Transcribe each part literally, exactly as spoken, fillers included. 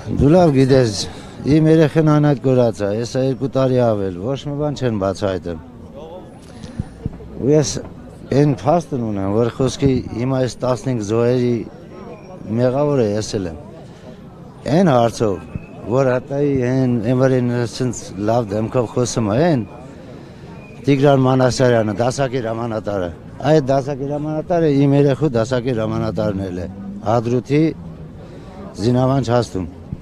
Դու լավ գիտես, իմ երեխեն անհատ գորած է, ես երկու տարի ավել, ոչ մի բան չեն բացահայտում։ Ու ես այն փաստն ունեմ, որ խոսքի հիմա այս տասնհինգ զոհերի մեղավորը ես եմ։ Այն հարցով, որ հատայի այն εμվարին սենց լավ դեմքով խոսում է, այն Տիգրան Մանասարյանը, դասակի հրամանատարը։ Այդ դասակի հրամանատարը իմ երեխու դասակի հրամանատարն է, Հադրութի զինավանջ հաստում։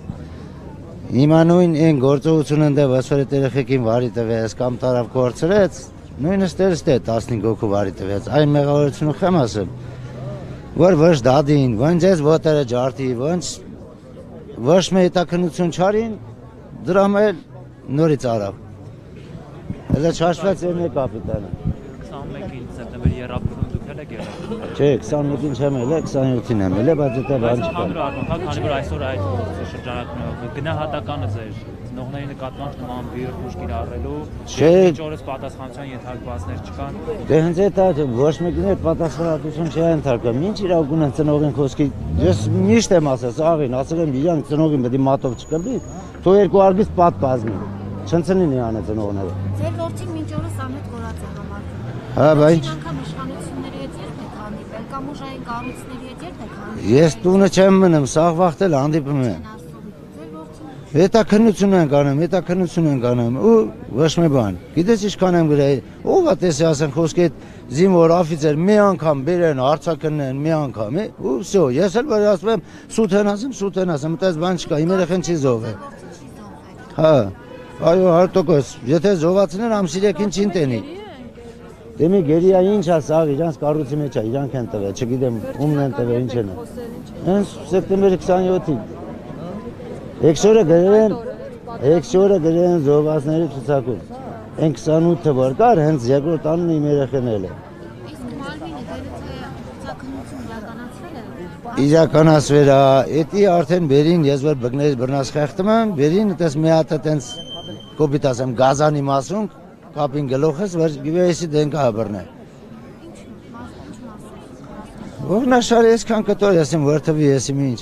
Հիմա նույն այն գործողությունը ընդե վասվարի երեխեքին վարի տվեց կամ տարավ կորցրեց, նույնս տերս դե տասնհինգ հոգու վարի տվեց, այն մեղավորությունը խեմ ասեմ, որ ոչ դադին, ոչ ձեզ ոտերը ջարդի, ոչ ոչ մի հետաքննություն չարին, դրամ էլ նորից արավ։ Հələ չաշվեց էր մի կապիտանը։ քսանմեկին սեպտեմբերի երրորդին դուք էլ եք եղել։ Չէ, քսանմեկին չեմ ելել, քսանյոթին եմ ելել, բայց դա բան չկա։ Հանդրո արմատակ, քանի որ այսօր այդ շրջանակներով գնահատականը ձեր ծնողների նկատմամբ նման բիռ խուժ կիրառելու, ինչ օրս պատասխանատվության ենթարկվածներ չկան։ Դե հենց այդ է, ոչ մեկին էլ պատասխանատվություն չի ենթարկվում։ Ինչ իրավունք ունեն ծնողին խոսքի։ Ես միշտ եմ ասել, աղին, ասել եմ իրանք ծնողին պետք է մատով չկմբի, թող երկու արգից պատ կազմի։ Չընծնին իրանը ծնողները։ Ձեր որդին մինչ օրս անհետ գորած է համարվում։ Հա, բայց անգամ իշխանությունների հետ երբ եք հանդիպել կամ ուժային կառույցների հետ երբ եք հանդիպել։ Ես տունը չեմ մնում, սաղ վախտել հանդիպում եմ։ Հետաքննություն են կանում, հետաքննություն են կանում ու ոչ մի բան։ Գիտես ինչքան եմ գրել, ով է տեսի ասեն խոսքի այդ զինվոր աֆիցեր մի անգամ բերեն, հարցակնեն մի անգամ, ու վсё, ես էլ որ ասում եմ սուտ են ասեմ, սուտ են ասեմ, այդպես բան չկա, իմ երեխեն չի զոհվել։ Հա, այո, հարյուր տոկոս, եթե զոհվածներ ամսիրեքին չին տենի։ Դե մի գերիա ինչ է սաղ, իրանց կառույցի մեջ է, իրանք են տվել, չգիտեմ ումն են տվել, ինչ են։ Հենց սեպտեմբերի քսանյոթին Էքսորը գրել են, էքսորը գրել են զոհվածների ցուցակում։ Այն քսանութը որ կար, հենց երկրորդ անունը իմ երեխեն էլ է։ Իսկ Մալվինը դերից է ցուցակնություն իրականացրել է։ Իրականացվել է, էդի արդեն վերին ես որ բգներից բռնած խեղդում եմ, վերին այդպես մի հատ այդպես կոպիտ ասեմ գազանի մասում, կապին գլուխս, որ գիվեսի դենկա բռնե։ Ողնաշարը այսքան կտոր ասեմ, որ թվի ասեմ ինչ։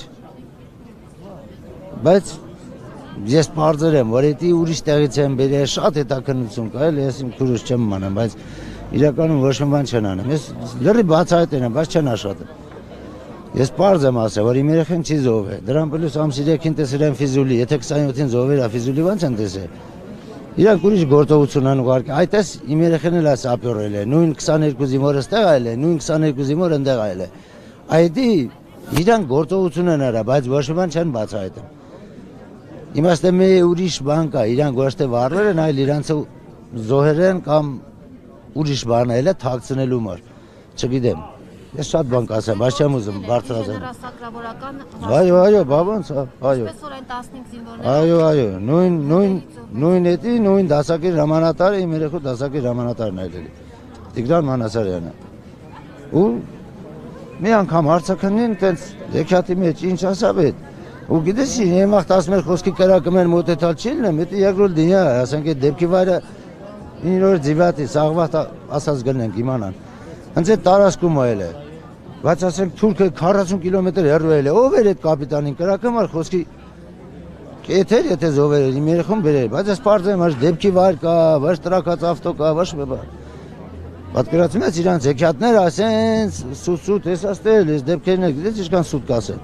Բայց ես բարձր եմ, որ էդի ուրիշ տեղից եմ բերել, շատ հետաքննություն կա, էլ ես իմ քուրուս չեմ մանեմ, բայց իրականում ոչ մի բան չեն անում։ Ես լրի բացահայտել եմ, բայց չեն աշխատում։ Ես բարձ եմ ասել, որ իմ երեխեն չի զոհվել։ Դրան պլյուս ամսիրեքին տեսել են Ֆիզուլի, եթե քսանյոթին զոհվել է Ֆիզուլի ո՞նց են տեսել։ Իրանք ուրիշ գործողություն են ուղարկել։ Այդպես իմ երեխեն էլ ասա ապյորել է, նույն քսաներկու զինվորը ստեղ այլ է, նույն քսաներկու զինվորը ընդեղ այլ է։ Այդի իրանք գործողություն են արել, բայց ոչ մի բան չեն բացահայտում։ Իմաստը մի ուրիշ բան կա, իրանք ոչ թե վառել են, այլ իրանցը զոհել են կամ ուրիշ բան էլ է թաքցնելու համար, չգիտեմ, ես շատ բան կասեմ, բայց չեմ ուզում բարձրացնել։ Այո, այո, բա ոնց, այո։ Այո, այո, նույն, նույն, նույն էդի, նույն դասակի հրամանատարը, իմ երեխու դասակի հրամանատարն է ելել, Տիգրան Մանասարյանը։ Ու մի անգամ հարցակնին, տենց հեքիաթի մեջ ինչ ասավ էդ։ Ու գիտես իմ վաղտ ասում էր խոսքի կրակում են մոտեցալ չի լինեմ, դա երկրորդ դինյա է, ասենք այդ դեպքի վայրը ինձ որ ձիվատի, սաղ վաղտ ասած գնենք իմանան։ Հենց այդ տարածքում այլ է, բայց ասենք թուրքը քառասուն կիլոմետր հեռու էլ է, ով էր այդ կապիտանին կրակում էր խոսքի կեթեր, եթե զոհվել էր, իմ երեխուն բերել, բայց ես պարզ եմ, ոչ դեպքի վայր կա, ոչ տրակած ավտո կա, ոչ մի բան։ Պատկերացնում ես իրանց հեքիաթներ ասեն, սուտ-սուտ, ես աստել, ես դեպքերն էլ գիտես ինչքան սուտ կասեն։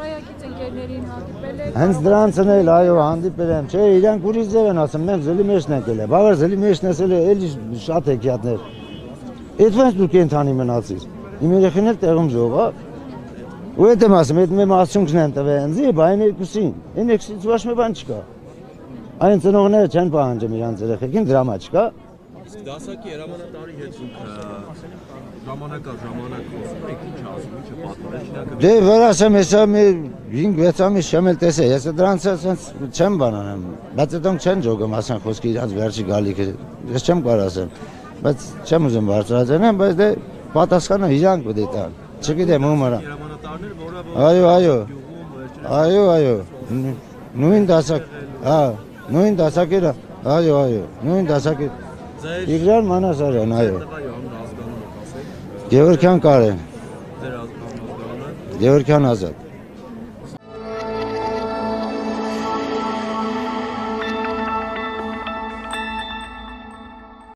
Հենց դրանցն էլ, այո, հանդիպել եմ, չէ, իրանք ուրիշ ձև են ասում, մենք զլի մեջն ենք ելել, բավար զլի մեջն ասել է, էլի շատ հեքիաթներ։ Էդվանց դու կենթանի մնացիր, իմ երեխին էլ տեղում զոհ, ու էդ եմ ասում, էդ մեր մասյունքն են տվել ընձի, բա այն երկուսին, այն երկուսից ոչ մի բան չկա։ Այն ծնողները չեն պահանջում իրանց երեխեքին, դրամա չկա։ Իսկ դասակի հրամանատարի հետ ժամանակ առ ժամանակ խոսում եք ինչ ասում, ինչ է պատմել։ Դե որ ասեմ, հեսա մի հինգ-վեց ամիս չեմ էլ տեսել, ես դրանց ասենց չեմ բան անեմ, բայց դրանք չեն ջոգում ասեն խոսքի իրանց վերջի գալիքը, ես չեմ կարող ասեմ, բայց չեմ ուզում բարձրացնեմ, բայց դե պատասխանը իրանք պետք է տան, չգիտեմ ում արա։ Այո, այո, այո, այո, նույն դասակ, հա, նույն դասակերը, այո, այո, նույն դասակը, Տիգրան Մանասարյան, այո։ Գևորգյան Կարեն։ Գևորգյան Ազատ։